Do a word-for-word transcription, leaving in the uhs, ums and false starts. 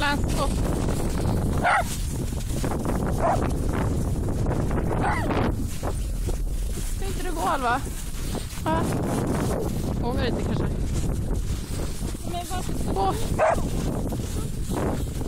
Lance, upp. Ska inte du gå, Alva? Va? Vågar inte kanske. Men varför? Gå.